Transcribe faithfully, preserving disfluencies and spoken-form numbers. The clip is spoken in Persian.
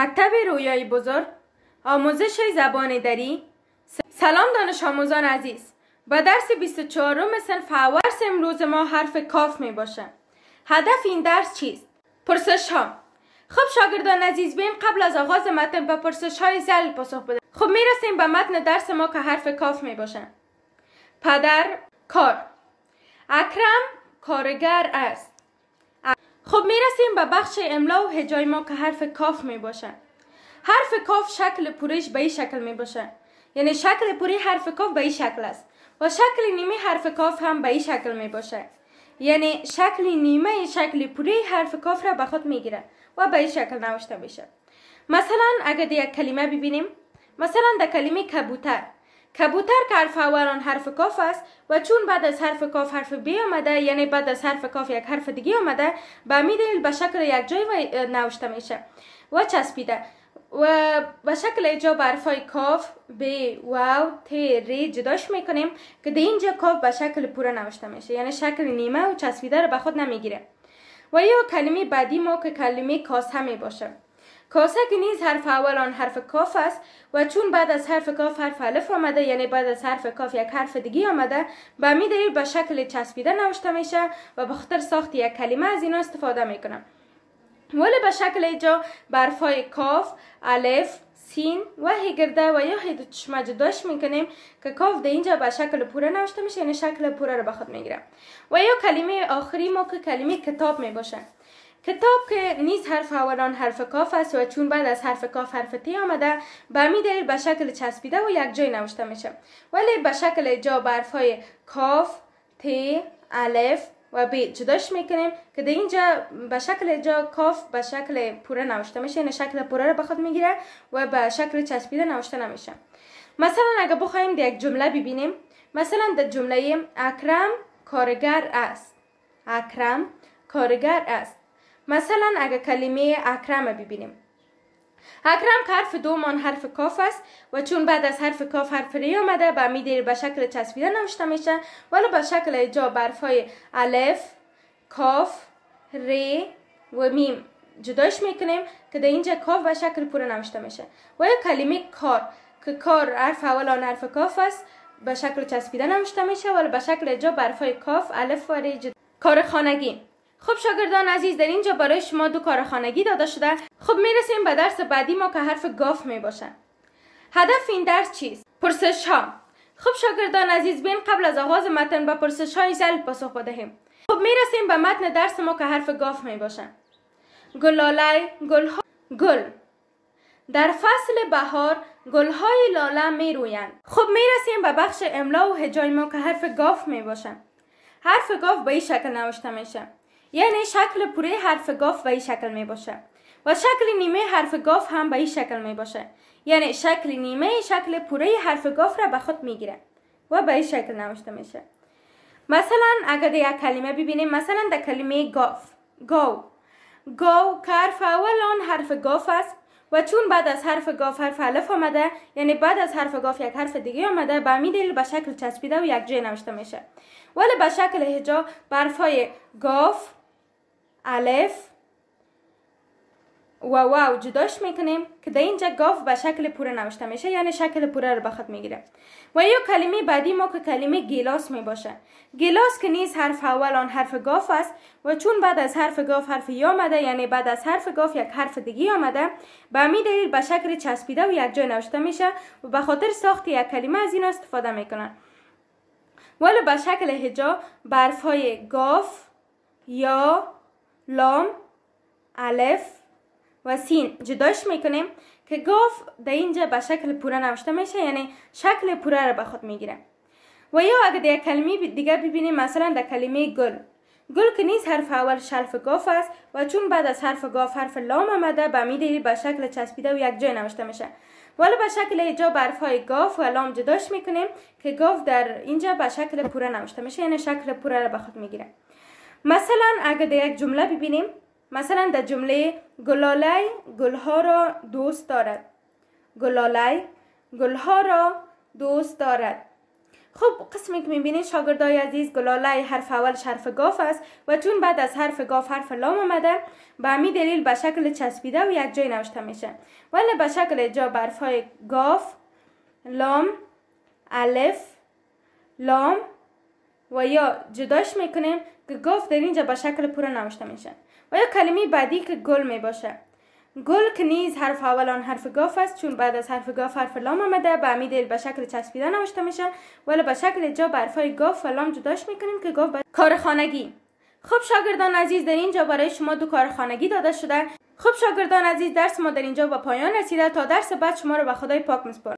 مکتب رویای بزرگ، آموزش زبان دری. سلام دانش آموزان عزیز. با درس بیست و چهارم صنف اول امروز ما حرف کاف می باشه. هدف این درس چیست؟ پرسش ها. خب شاگردان عزیز، بیم قبل از آغاز متن به پرسش های زل پاسخ بده. خب می رسیم به متن درس ما که حرف کاف می باشه. پدر کار، اکرم کارگر است. خب می رسیم به بخش املا و هجای ما که حرف کاف می باشه. حرف کاف شکل پوریش به این شکل می باشه، یعنی شکل پوری حرف کاف به این شکل است و شکل نیمه حرف کاف هم به این شکل می باشه، یعنی شکل نیمه شکل پوری حرف کاف را به خود می گیره و به این شکل نوشته میشه. مثلا اگر یک کلمه ببینیم، مثلا در کلمه کبوتر، کبوتر که حرف اول آن حرف کاف است و چون بعد از حرف کاف حرف بی آمده، یعنی بعد از حرف کاف یک حرف دیگه آمده، به همین دلیل به شکل یک جای نوشته میشه و چسبیده و به شکل اینجا به حرفای کاف، ب، واو، ت، ر جداش میکنیم که در اینجا کاف به شکل پوره نوشته میشه، یعنی شکل نیمه و چسبیده رو به خود نمیگیره. و یا کلمه بعدی ما که کلمه کاسه می باشه. کاسه که نیز حرف اول آن حرف کاف است و چون بعد از حرف کاف حرف الف آمده، یعنی بعد از حرف کاف یک حرف دیگه آمده، به همین دلیل به شکل چسبیده نوشته میشه و به خاطر ساخت یک کلمه از اینا استفاده میکنم. ولی به شکل اینجا به حرفای کاف، الف، سین و هگرده و یا هی چشمه جداش میکنیم که کاف در اینجا به شکل پوره نوشته میشه، یعنی شکل پوره رو به خود میگیره. و یا کلمه آخری ما که کلمه کتاب می باشه. کتاب که نیز حرف اولان حرف کاف است و چون بعد از حرف کاف حرف تی آمده، به همین دلیل به شکل چسبیده و یک جای نوشته میشه. ولی به شکل اینجا به حرفای کاف، ت، الف و ب جداش میکنیم که در اینجا به شکل اینجا کاف به شکل پوره نوشته میشه، یعنی شکل پوره رو به خود میگیره و به شکل چسبیده نوشته نمیشه. مثلا اگر بخوایم در یک جمله ببینیم، مثلا در جمله اکرم کارگر است، اکرم کارگر است. مثلا اگر کلمه اکرم ببینیم، اکرم که حرف دوم حرف کاف است و چون بعد از حرف کاف حرف ری آمده، به همین دلیل به شکل چسبیده نوشته میشه، ولی به شکل اینجا به حرفای الف، کاف، ری و میم جداش میکنیم که در اینجا کاف به شکل پوره نوشته میشه. و یا کلمه کار که کار حرف اول آن حرف کاف است، به شکل چسبیده نوشته میشه ولی به شکل اینجا به حرفای کاف، الف و ری جدا. کار خانگی. خب شاگردان عزیز، در اینجا برای شما دو کار خانگی داده شده. خب میرسیم به درس بعدی ما که حرف گاف می باشه. هدف این درس چیست؟ پرسش ها. خب شاگردان عزیز، بین قبل از آغاز متن به پرسش های زل پاسخ بدهیم. خب میرسیم به متن درس ما که حرف گاف می باشه. گلاله، گلها، گل. در فصل بهار گلهای لاله می رویند. خب میرسیم به بخش املا و هجای ما که حرف گاف می باشه. حرف گاف به این شکل نوشته میشه، یعنی شکل پوره حرف گاف به این شکل می باشه و شکل نیمه حرف گاف هم به این شکل می باشه، یعنی شکل نیمه شکل پوره حرف گاف را به خود می گیره و به این شکل نوشته میشه. مثلا اگر در یک کلمه ببینیم، مثلا در کلمه گاف، گاو، گاو که حرف اول آن حرف گاف است و چون بعد از حرف گاف حرف الف آمده، یعنی بعد از حرف گاف یک حرف دیگه آمده، به همین دلیل به شکل چسبیده و یک جای نوشته میشه. ولی به شکل هجا به حرفای گاف، الف و واو جداش میکنیم که در اینجا گاف به شکل پوره نوشته میشه، یعنی شکل پوره رو به خود میگیره. و یا کلمه بعدی ما که کلمه گیلاس می باشه. گیلاس که نیز حرف اول آن حرف گاف است و چون بعد از حرف گاف حرف یا آمده، یعنی بعد از حرف گاف یک حرف دیگه آمده، به همین دلیل به شکل چسبیده و یک جای نوشته میشه و به خاطر ساخت یک کلمه از اینا استفاده میکنن. ولی به شکل هجا به حرفهای گاف، یا، لام، الف و سین جداش میکنیم که گاف در اینجا به شکل پوره نوشته میشه، یعنی شکل پوره رو به خود میگیره. و یا اگر در کلمه دیگه ببینیم، مثلا در کلمه گل، گل که نیز حرف اول حرف گاف است و چون بعد از حرف گاف حرف لام آمده، به همین دلیل به شکل چسبیده و یک جای نوشته میشه. ولی به شکل اینجا به حرفهای گاف و لام جداش میکنیم که گاف در اینجا به شکل پوره نوشته میشه، یعنی شکل پوره رو به خود میگیره. مثلا اگر در یک جمله ببینیم، مثلا در جمله گلاله گلها را دوست دارد، گلاله گلها را دوست دارد. خب قسمی که میبینید شاگردای عزیز گلاله حرف اولش حرف گاف است و چون بعد از حرف گاف حرف لام آمده به همین دلیل به شکل چسبیده و یک جای نوشته میشه. ولی به شکل جا برفای گاف، لام، الف، لام و یا جداش میکنیم که گاف در اینجا به شکل پورا نوشته میشه. و یا کلمه بعدی که گل میباشه. گل که نیز حرف اول آن حرف گاف است، چون بعد از حرف گاف حرف لام آمده به همین دلیل به شکل چسبیده نوشته میشه. ولی به شکل جا برفای گاف و لام جداش میکنیم که گاف کار خانگی. خب شاگردان عزیز در اینجا برای شما دو کار خانگی داده شده. خب شاگردان عزیز درس ما در اینجا به پایان رسیده. تا درس بعد شما رو به خدای پاک میسپارم.